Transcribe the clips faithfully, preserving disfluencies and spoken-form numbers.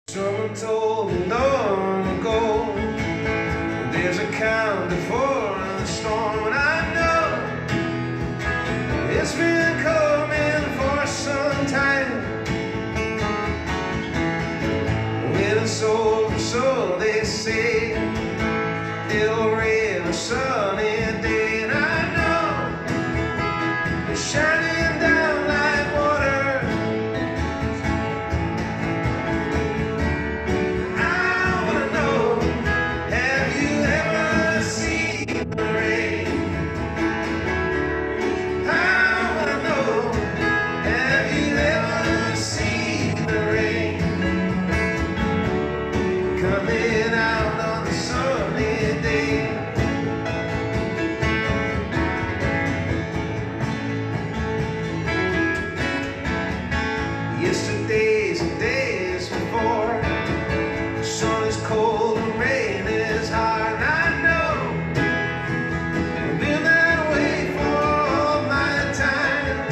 Someone told me long ago there's a count before a storm, and I know it's been coming for some time. When it's over, so they say, it'll rain a sunny day, and I know it's shining down like water. Coming out on a sunny day. Yesterday's and days before, the sun is cold and rain is hard, and I know I've been that way for all my time,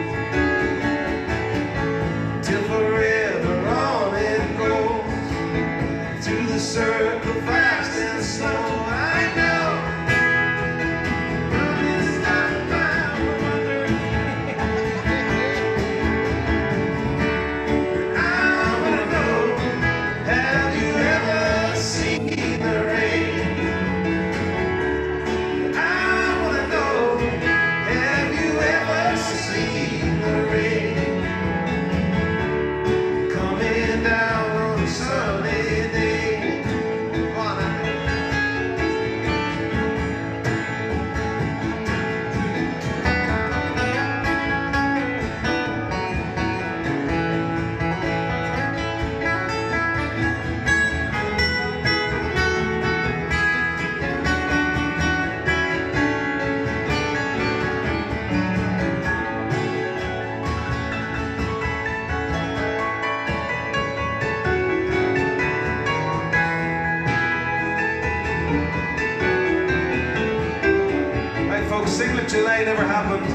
till forever on it goes. Through the circle, fast and slow, I know. But it's not my wonder. I wanna know, have you ever seen the rain? I wanna know, have you ever seen the rain? Coming down on a sunny day. Folks, sing it till it never happened.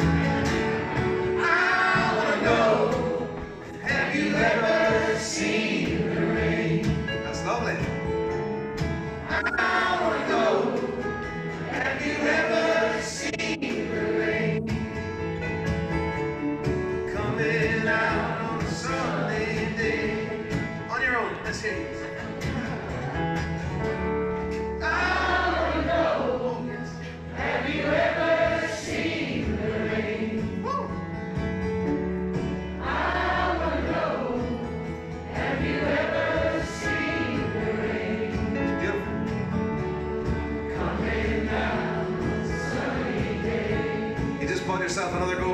I wanna know, have you ever seen the rain? That's lovely. I wanna know, have you ever seen the rain? Coming out on a sunny day. On your own, let's hear it. Yourself another goal.